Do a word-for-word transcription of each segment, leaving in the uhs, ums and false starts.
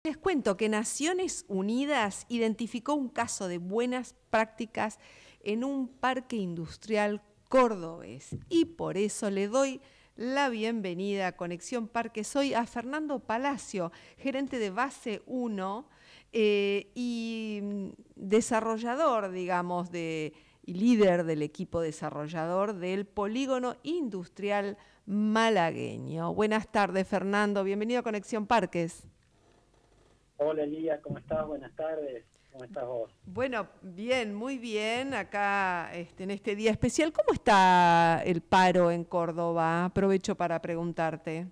Les cuento que Naciones Unidas identificó un caso de buenas prácticas en un parque industrial cordobés y por eso le doy la bienvenida a Conexión Parques hoy a Fernando Palacio, gerente de Base uno eh, y desarrollador, digamos, de, y líder del equipo desarrollador del Polígono Industrial Malagueño. Buenas tardes, Fernando. Bienvenido a Conexión Parques. Hola Lía, ¿cómo estás? Buenas tardes. ¿Cómo estás vos? Bueno, bien, muy bien. Acá este, en este día especial, ¿cómo está el paro en Córdoba? Aprovecho para preguntarte.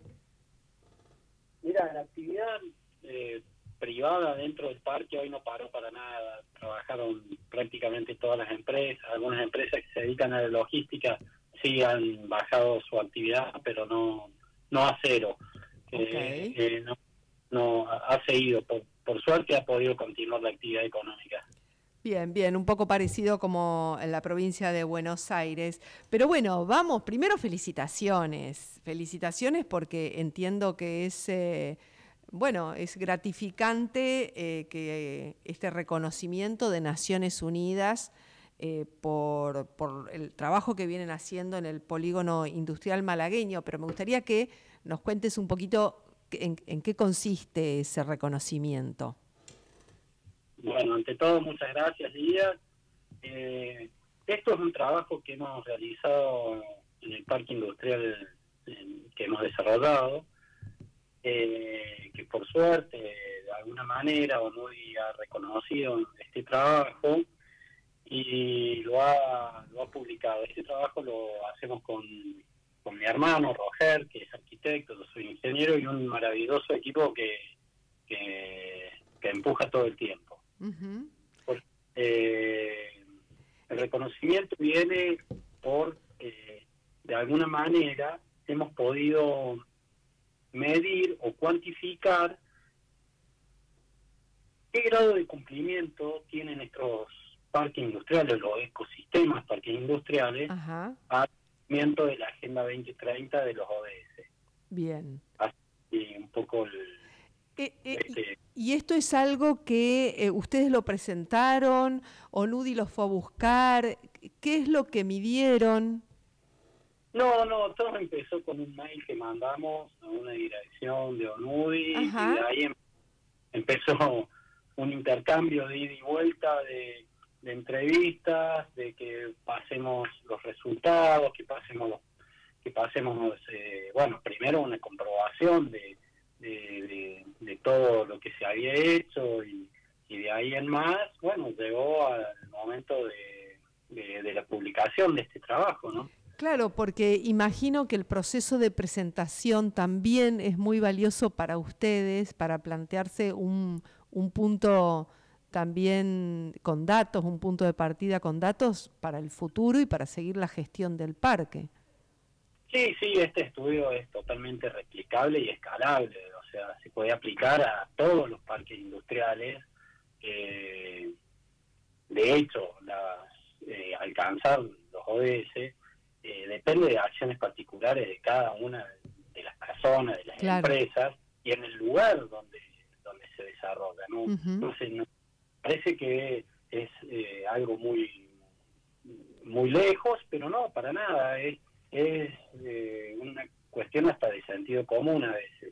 Mira, la actividad eh, privada dentro del parque hoy no paró para nada. Trabajaron prácticamente todas las empresas. Algunas empresas que se dedican a la logística sí han bajado su actividad, pero no no a cero. Okay. Eh, eh, no, no ha seguido. Por, por suerte ha podido continuar la actividad económica. Bien, bien, un poco parecido como en la provincia de Buenos Aires. Pero bueno, vamos, primero felicitaciones. Felicitaciones porque entiendo que es, eh, bueno, es gratificante eh, que este reconocimiento de Naciones Unidas eh, por, por el trabajo que vienen haciendo en el polígono industrial malagueño. Pero me gustaría que nos cuentes un poquito en, en qué consiste ese reconocimiento. Bueno, ante todo, muchas gracias, Lía. Eh, esto es un trabajo que hemos realizado en el parque industrial en, que hemos desarrollado, eh, que por suerte, de alguna manera, ONUDI ha reconocido este trabajo y lo ha, lo ha publicado. Este trabajo lo hacemos con, con mi hermano, Roger, que es arquitecto, yo soy ingeniero, y un maravilloso equipo que, que, que empuja todo el tiempo. Uh-huh. Por, eh, el reconocimiento viene por, eh, de alguna manera, hemos podido medir o cuantificar qué grado de cumplimiento tienen estos parques industriales, los ecosistemas parques industriales, Ajá. al cumplimiento de la Agenda veinte treinta de los O D S. Bien. Así un poco el... Eh, eh, este, y, y esto es algo que eh, ustedes lo presentaron, ONUDI los fue a buscar, ¿qué es lo que midieron? No, no, todo empezó con un mail que mandamos a una dirección de ONUDI. Ajá. Y de ahí em empezó un intercambio de ida y vuelta de, de entrevistas, de que pasemos los resultados, que pasemos los, que pasemos eh, bueno, primero una comprobación de, de, de, de todo lo que se había hecho y, y de ahí en más, bueno, llegó al momento de, de, de la publicación de este trabajo, ¿no? Claro, porque imagino que el proceso de presentación también es muy valioso para ustedes, para plantearse un, un punto también con datos, un punto de partida con datos para el futuro y para seguir la gestión del parque. Sí, sí, este estudio es totalmente replicable y escalable, o sea, se puede aplicar a todos los parques industriales. Eh, de hecho, las, eh, alcanzar los O D S Eh, depende de acciones particulares de cada una de las personas, de las claro. empresas, y en el lugar donde donde se desarrolla, ¿no? Uh-huh. Entonces, no, parece que es eh, algo muy muy lejos, pero no, para nada, es, es eh, una cuestión hasta de sentido común a veces.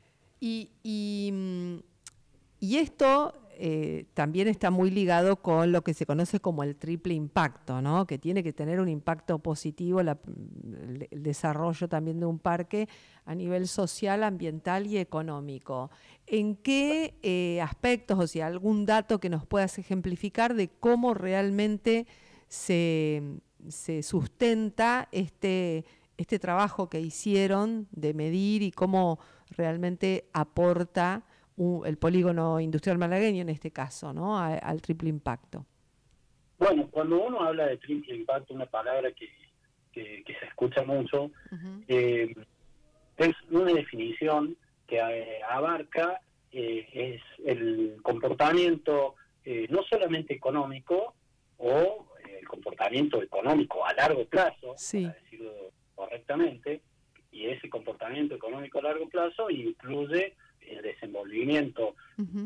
Y, y, y esto eh, también está muy ligado con lo que se conoce como el triple impacto, ¿no? Que tiene que tener un impacto positivo la, el, el desarrollo también de un parque a nivel social, ambiental y económico. ¿En qué eh, aspectos, o sea, algún dato que nos puedas ejemplificar de cómo realmente se, se sustenta este, este trabajo que hicieron de medir y cómo realmente aporta un, el polígono industrial malagueño en este caso, ¿no? A, al triple impacto? Bueno, cuando uno habla de triple impacto, una palabra que, que, que se escucha mucho, uh-huh. eh, es una definición que eh, abarca eh, es el comportamiento eh, no solamente económico o eh, el comportamiento económico a largo plazo, sí. para decirlo correctamente, y ese comportamiento económico a largo plazo incluye el desenvolvimiento uh-huh.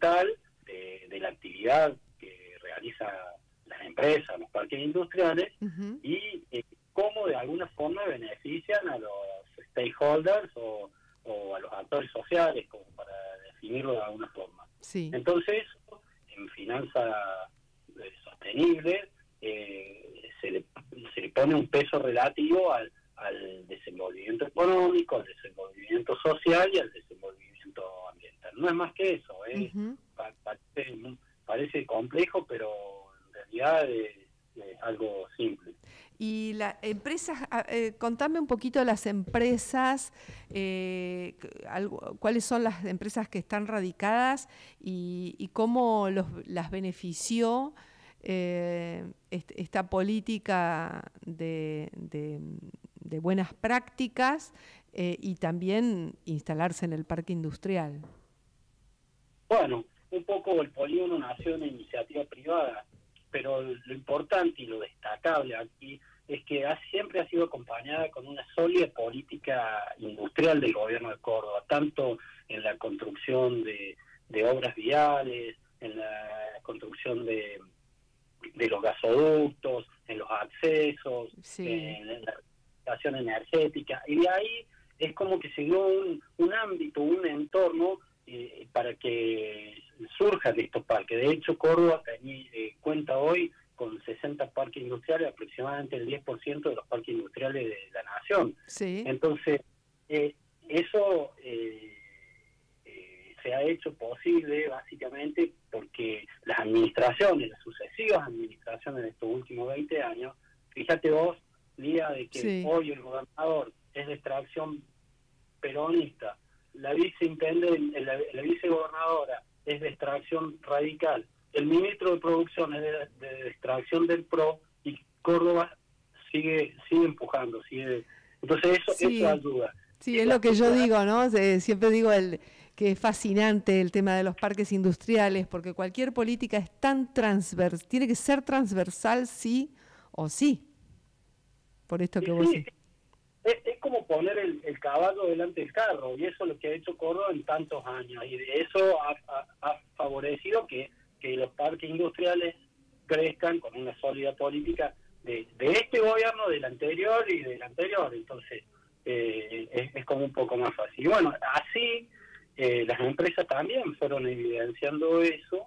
fundamental de, de la actividad que realizan las empresas, los parques industriales, uh-huh. y eh, cómo de alguna forma benefician a los stakeholders o, o a los actores sociales, como para definirlo de alguna forma. Sí. Entonces, en finanzas eh, sostenibles, eh, se, le, se le pone un peso relativo al, al desenvolvimiento económico, al desenvolvimiento social y al desenvolvimiento ambiental. No es más que eso, ¿eh? Uh-huh. pa- parece, parece complejo, pero en realidad es, es algo simple. Y las empresas, eh, contame un poquito las empresas, eh, algo, cuáles son las empresas que están radicadas y, y cómo los, las benefició eh, est- esta política de, de, de buenas prácticas eh, y también instalarse en el parque industrial. Bueno, un poco el polígono nació de una iniciativa privada, pero lo importante y lo destacable aquí es que ha, siempre ha sido acompañada con una sólida política industrial del gobierno de Córdoba, tanto en la construcción de, de obras viales, en la construcción de, de los gasoductos, en los accesos, sí. en, en la relación energética, y de ahí es como que se dio un, un ámbito, un entorno eh, para que surjan estos parques. De hecho, Córdoba tenía, eh, cuenta hoy con sesenta parques industriales, aproximadamente el diez por ciento de los parques industriales de la nación. Sí. Entonces, eh, eso eh, eh, se ha hecho posible básicamente porque las administraciones, las sucesivas administraciones de estos últimos veinte años, fíjate vos, Lía, de que sí. hoy el gobernador es de extracción peronista, la viceintendente, la, la vicegobernadora es de extracción radical, el ministro de Producción es de, de extracción del P R O, y Córdoba sigue sigue empujando, sigue. Entonces eso, sí. eso ayuda. Sí, es lo que yo digo, ¿no? Siempre digo el que es fascinante el tema de los parques industriales, porque cualquier política es tan transversal, tiene que ser transversal sí o sí, por esto que sí, vos sí. decís. Es, es como poner el, el caballo delante del carro, y eso es lo que ha hecho Córdoba en tantos años, y de eso ha, ha, ha favorecido que, que los parques industriales crezcan con una sólida política de, de este gobierno, del anterior y del anterior. Entonces eh, es, es como un poco más fácil. Y bueno, así eh, las empresas también fueron evidenciando eso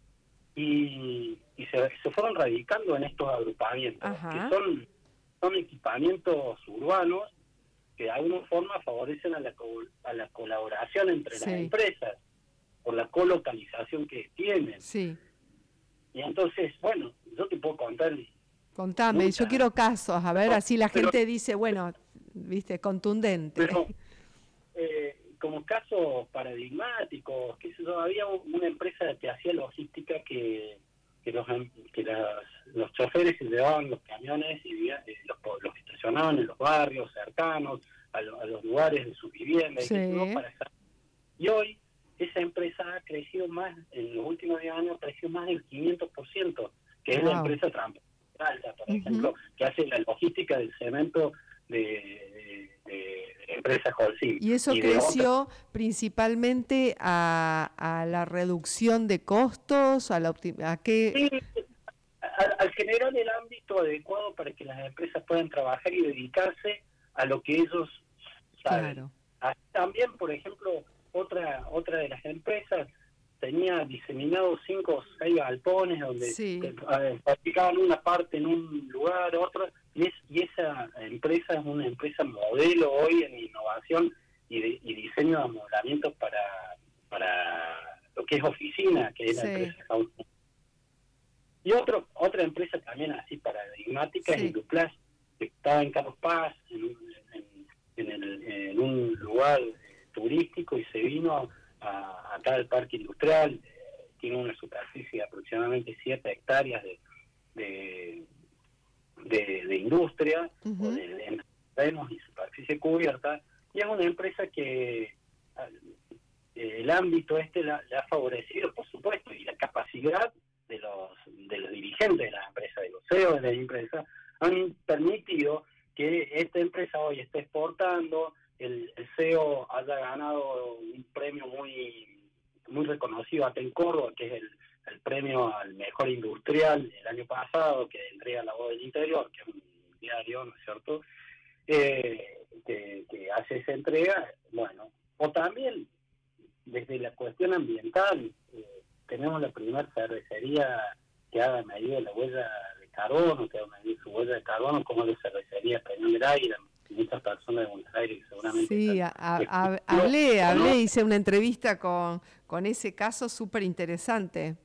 y, y se, se fueron radicando en estos agrupamientos, Ajá. que son son equipamientos urbanos que de alguna forma favorecen a la, co- a la colaboración entre sí. las empresas por la colocalización que tienen. Sí. Y entonces, bueno, yo te puedo contar. Contame, muchas, yo quiero casos, a ver, no, así la pero, gente dice, bueno, viste, contundente. Pero, eh, como casos paradigmáticos, qué sé yo, había una empresa que hacía logística que que los que las, los choferes se llevaban los camiones y eh, los, los estacionaban en los barrios cercanos a, lo, a los lugares de sus viviendas. Sí. Y, no, para estar. Y hoy esa empresa ha crecido más, en los últimos diez años ha crecido más del quinientos por ciento, que wow. es la empresa Transalta, por uh-huh. ejemplo, que hace la logística del cemento de, de, de, de la empresa Holcim. Y eso y creció principalmente a, a la reducción de costos, a la optim- a qué... Sí, al, al generar el ámbito adecuado para que las empresas puedan trabajar y dedicarse a lo que ellos saben. Claro. Así también, por ejemplo, otra otra de las empresas tenía diseminados cinco o seis galpones donde sí. eh, practicaban una parte en un lugar, otra, y, es, y esa empresa es una empresa modelo hoy en innovación y, de, y diseño de amoblamientos para, para lo que es oficina, que es sí. la empresa Housing. Y otro, otra empresa también así paradigmática sí. es Induplas, que estaba en Carlos Paz, en, en, en, el, en un lugar turístico, y se vino a, acá al parque industrial. Eh, tiene una superficie de aproximadamente siete hectáreas de de, de, de industria, uh-huh. o de, de terrenos y superficie cubierta, y es una empresa que eh, el ámbito este la, la ha favorecido, por supuesto, y la capacidad de los de los dirigentes de la empresa, de los C E O de la empresa, han permitido que esta empresa hoy esté exportando, el, el C E O haya ganado un premio muy muy reconocido acá en Córdoba, que es el, el premio al mejor industrial el año pasado, que entrega La Voz del Interior, que es un diario, ¿no es cierto?, eh, que, que hace esa entrega. Bueno, o también desde la cuestión ambiental, eh, tenemos la primera cervecería que haga medir la huella de carbono, que haga medir su huella de carbono, como la cervecería Peñón del Águila. Muchas personas de Buenos Aires que seguramente... Sí, a, a, hablé, hablé, hice una entrevista con, con ese caso súper interesante.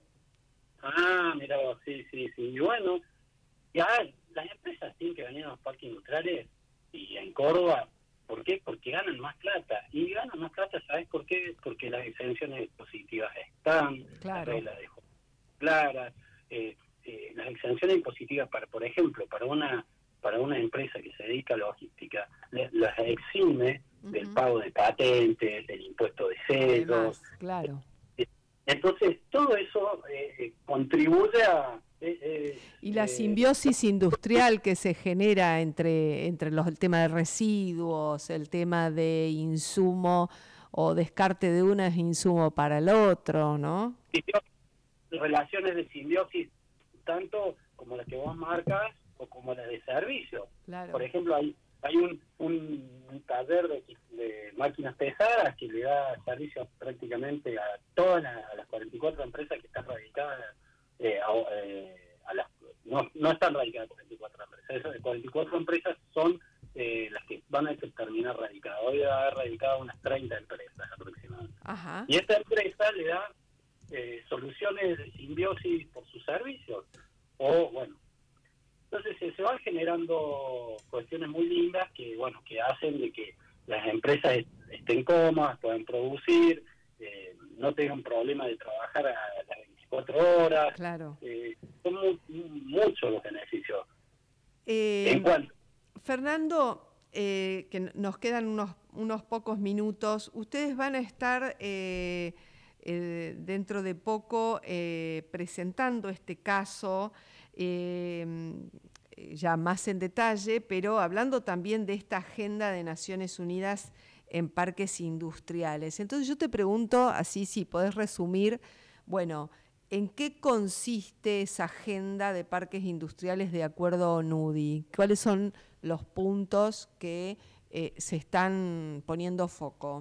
Ah, mira, sí, sí, sí. Y bueno, ya las empresas tienen que venir a los parques industriales y en Córdoba. ¿Por qué? Porque ganan más plata. Y ganan más plata, ¿sabes por qué? Porque las exenciones positivas están, claro. las reglas de juego claras, eh, eh, las exenciones impositivas, para, por ejemplo, para una para una empresa que se dedica a logística, le, las exime uh-huh. del pago de patentes, del impuesto de sellos. Además, claro. Entonces, todo eso eh, contribuye a... Eh, eh, y la eh, simbiosis industrial que se genera entre, entre los, el tema de residuos, el tema de insumo o descarte de uno es insumo para el otro, ¿no? Relaciones de simbiosis, tanto como las que vos marcas o como las de servicio. Claro. Por ejemplo, hay hay un, un, un taller de, de máquinas pesadas que le da servicio prácticamente a todas las, a las cuarenta y cuatro empresas que están radicadas, eh, a, eh, a las, no, no están radicadas cuarenta y cuatro empresas, esas cuarenta y cuatro empresas son eh, las que van a terminar radicadas. Hoy va a haber radicado unas treinta empresas aproximadamente. Ajá. Y esta empresa le da eh, soluciones de simbiosis por sus servicios, o bueno, entonces se, se van generando cuestiones muy lindas que, bueno, que hacen de que las empresas est estén cómodas, puedan producir, eh, no tengan problema de trabajar a las veinticuatro horas. Claro. Eh, son mu muchos los beneficios. Eh, ¿En cuánto? Fernando, eh, que nos quedan unos, unos pocos minutos, ustedes van a estar eh, eh, dentro de poco eh, presentando este caso, Eh, ya más en detalle, pero hablando también de esta agenda de Naciones Unidas en parques industriales. Entonces yo te pregunto, así si podés resumir, bueno, ¿en qué consiste esa agenda de parques industriales de acuerdo a ONUDI? ¿Cuáles son los puntos que eh, se están poniendo foco?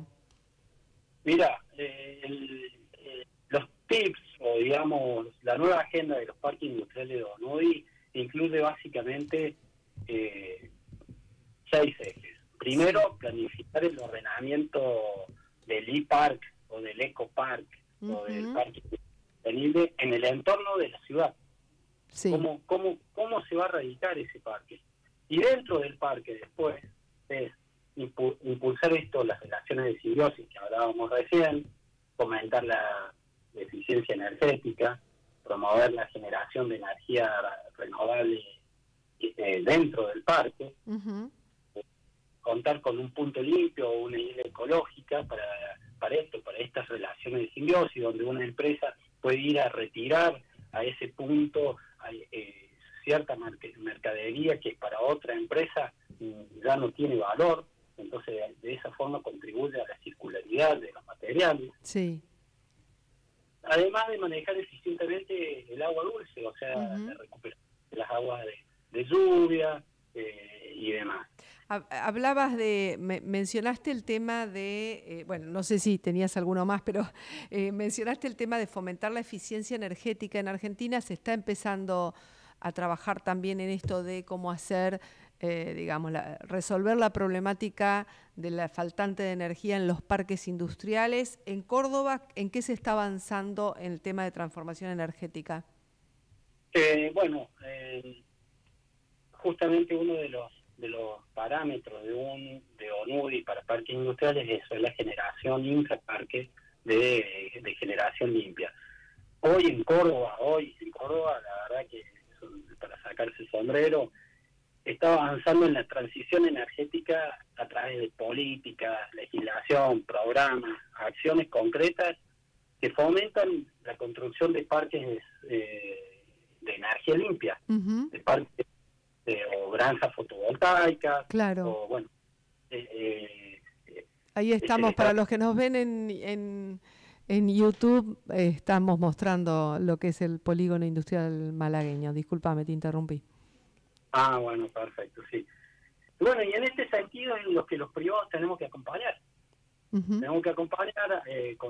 Mira, eh, el, eh, los tips, o digamos, la nueva agenda de los parques industriales de ONUDI incluye básicamente eh, seis ejes. Primero, planificar el ordenamiento del e-park o del eco-park uh-huh. o del parque sostenible en el entorno de la ciudad. Sí. ¿Cómo, cómo, ¿Cómo se va a radicar ese parque? Y dentro del parque después es impulsar esto, las relaciones de simbiosis que hablábamos recién, fomentar la eficiencia energética, promover la generación de energía renovable eh, dentro del parque, uh-huh. contar con un punto limpio o una isla ecológica para, para esto, para estas relaciones de simbiosis, donde una empresa puede ir a retirar a ese punto eh, cierta mercadería que para otra empresa ya no tiene valor. Entonces, de esa forma contribuye a la circularidad de los materiales. Sí. Además de manejar eficientemente el agua dulce, o sea, uh-huh. la recuperación de las aguas de, de lluvia eh, y demás. Hablabas de, me, mencionaste el tema de, eh, bueno, no sé si tenías alguno más, pero eh, mencionaste el tema de fomentar la eficiencia energética. En Argentina se está empezando a trabajar también en esto de cómo hacer, eh, digamos, la, resolver la problemática de la faltante de energía en los parques industriales. En Córdoba, ¿en qué se está avanzando en el tema de transformación energética? Eh, bueno, eh, justamente uno de los de los parámetros de un de ONUDI para parques industriales es eso, es la generación intraparque de, de generación limpia. Hoy en Córdoba, hoy en Córdoba, la verdad que para sacarse el sombrero, está avanzando en la transición energética a través de políticas, legislación, programas, acciones concretas que fomentan la construcción de parques eh, de energía limpia, uh-huh. de parques eh, o granjas fotovoltaicas. Claro. O, bueno, eh, eh, ahí estamos, para los que nos ven en, en, En YouTube eh, estamos mostrando lo que es el polígono industrial malagueño. Discúlpame, te interrumpí. Ah, bueno, perfecto, sí. Bueno, y en este sentido en los que los privados tenemos que acompañar. Uh-huh. Tenemos que acompañar eh, con,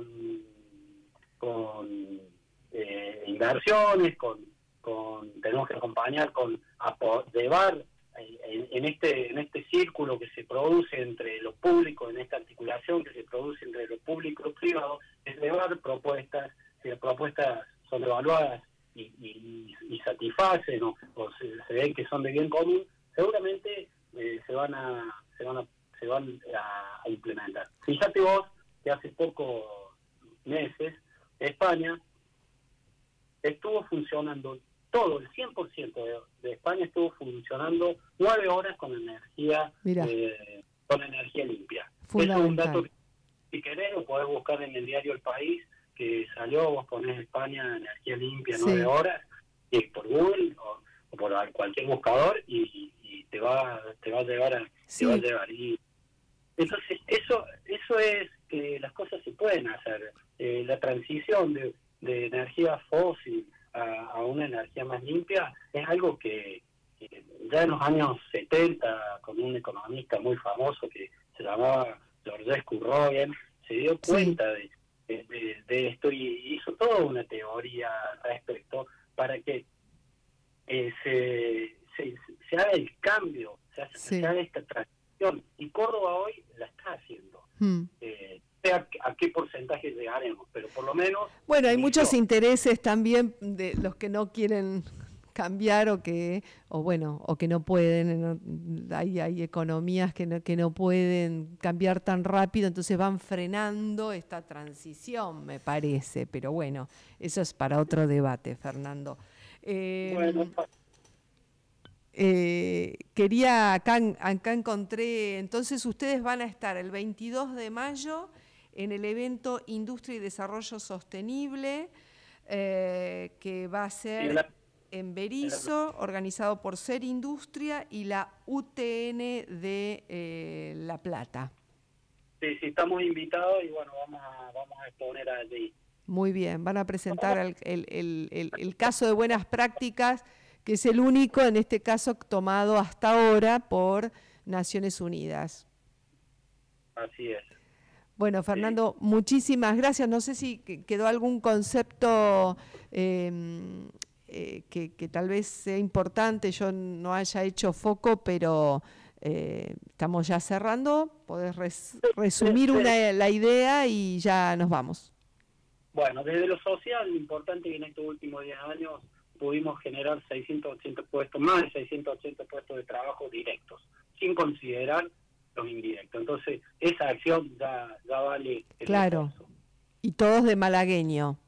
con eh, inversiones, con, con tenemos que acompañar con llevar en, en este en este círculo que se produce entre lo público, en esta articulación que se produce entre lo público y lo privado, es llevar propuestas, si las propuestas son evaluadas y, y, y satisfacen o, o se, se ven que son de bien común, seguramente eh, se van a se van a se van a, a implementar. Fíjate vos que hace pocos meses España estuvo funcionando todo, el cien por ciento de, de España estuvo funcionando nueve horas con energía eh, con energía limpia. Eso es un dato que, si querés, lo podés buscar en el diario El País, que salió, vos ponés España energía limpia, sí. nueve horas, y por Google o, o por cualquier buscador, y, y te va te va a llevar a, sí. te va a llevar. Y entonces, eso eso es que las cosas se pueden hacer. Eh, la transición de, de energía fósil a, a una energía más limpia es algo que, que ya en los años setenta, con un economista muy famoso que se llamaba Georges Courroyen, se dio cuenta sí. de, de, de esto y hizo toda una teoría respecto para que eh, se, se, se haga el cambio, se, hace, sí. se haga esta transición. Y Córdoba hoy la está haciendo. Hmm. Eh, a, a qué porcentaje llegaremos, pero por lo menos... Bueno, hay muchos yo, intereses también de los que no quieren cambiar o que o bueno o que no pueden, no, hay, hay economías que no, que no pueden cambiar tan rápido, entonces van frenando esta transición, me parece, pero bueno, eso es para otro debate, Fernando. Eh, bueno, eh, quería, acá, acá encontré, entonces ustedes van a estar el veintidós de mayo en el evento Industria y Desarrollo Sostenible, eh, que va a ser la, en Berisso, la, organizado por Ser Industria y la U T N de eh, La Plata. Sí, sí, estamos invitados y bueno, vamos a, vamos a exponer allí. Muy bien, van a presentar el, el, el, el, el caso de buenas prácticas, que es el único, en este caso, tomado hasta ahora por Naciones Unidas. Así es. Bueno, Fernando, sí. muchísimas gracias. No sé si quedó algún concepto eh, eh, que, que tal vez sea importante, yo no haya hecho foco, pero eh, estamos ya cerrando. Podés res, resumir una, la idea y ya nos vamos. Bueno, desde lo social, lo importante es que en estos últimos diez años pudimos generar seiscientos ochenta puestos, más de seiscientos ochenta puestos de trabajo directos, sin considerar los indirectos. Entonces, esa acción ya, ya vale el Claro. esfuerzo. Y todos de malagueño.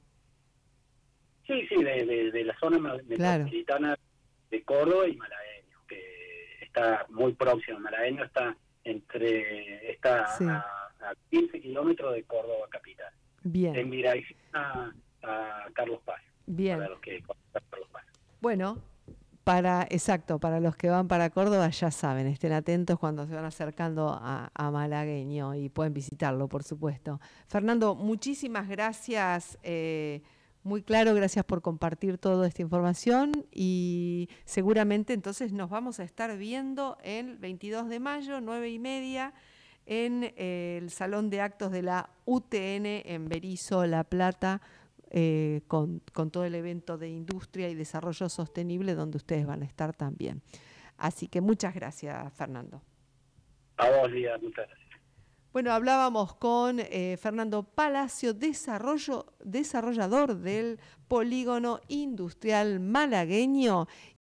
Sí, sí, de, de, de la zona metropolitana claro. de Córdoba y malagueño, que está muy próximo. Malagueño está entre está sí. a, a quince kilómetros de Córdoba capital. Bien. En dirección a, a Carlos Paz. Bien. Para los que Carlos Paz. Bueno, para exacto, para los que van para Córdoba ya saben, estén atentos cuando se van acercando a, a Malagueño y pueden visitarlo, por supuesto. Fernando, muchísimas gracias, eh, muy claro, gracias por compartir toda esta información y seguramente entonces nos vamos a estar viendo el veintidós de mayo, nueve y media, en eh, el Salón de Actos de la U T N en Berisso, La Plata, Eh, con, con todo el evento de industria y desarrollo sostenible donde ustedes van a estar también. Así que muchas gracias, Fernando. A vos, Lía, muchas gracias. Bueno, hablábamos con eh, Fernando Palacio, desarrollo, desarrollador del polígono industrial malagueño,